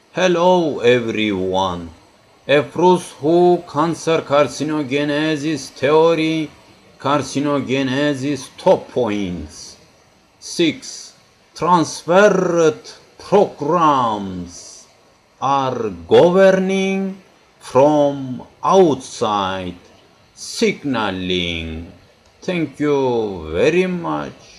Hello everyone. Efruzhu Cancer carcinogenesis theory, carcinogenesis top points. 6. Transferred programs are governing from outside signaling. Thank you very much.